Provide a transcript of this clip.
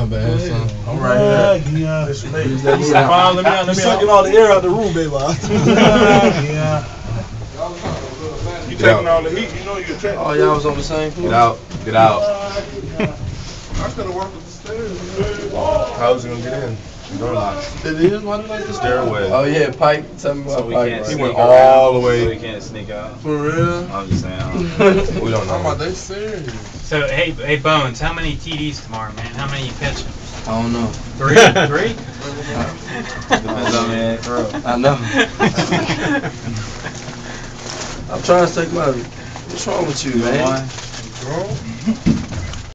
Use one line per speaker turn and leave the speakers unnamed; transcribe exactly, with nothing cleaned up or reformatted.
bad, son.
I'm right here.
Yeah.
This lady.
Use that sound.
Wow, let me out, let me
Sucking
out.
all the air out the room, baby.
Yeah.
You taking all the heat, you know you're taking.
Oh, y'all was on the same floor?
Get out. Get out.
I could have worked with the stairs.
How was he gonna get in? Door locked.
It is? Why did I just
Stairway.
Oh, yeah, Pike. Tell me about
So we
Pike.
can't
He
sneak
went
around,
all the
So
way.
we can't sneak out.
For real?
I'm just saying.
We don't
I'm about
know.
they serious.
So hey, hey Bones, how many T Ds tomorrow, man? How many you catching?
I don't know.
Three, three.
Depends on man, for real.
I know. I'm trying to take my. What's wrong with you, man?
One.